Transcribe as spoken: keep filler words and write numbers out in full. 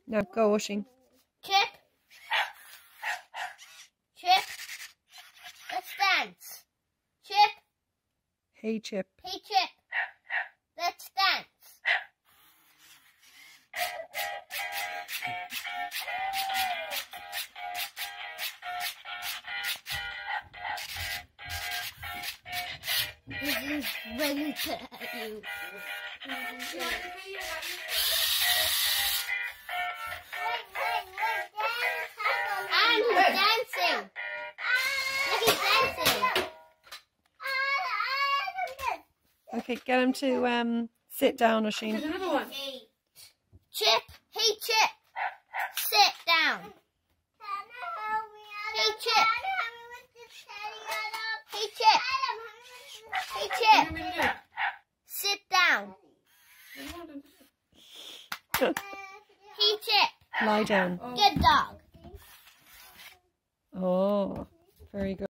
Now go, Oisin. Chip. Chip. Let's dance. Chip. Hey, Chip. Hey, Chip. Let's dance. This is really good at you. And he's dancing. Look, he's dancing. Okay, get him to um sit down, Oisin. There's another one. Chip, hey Chip, sit down. Hey Chip. Hey Chip. Hey Chip, sit down. Hey Chip, Lie down. good dog. Oh, very good.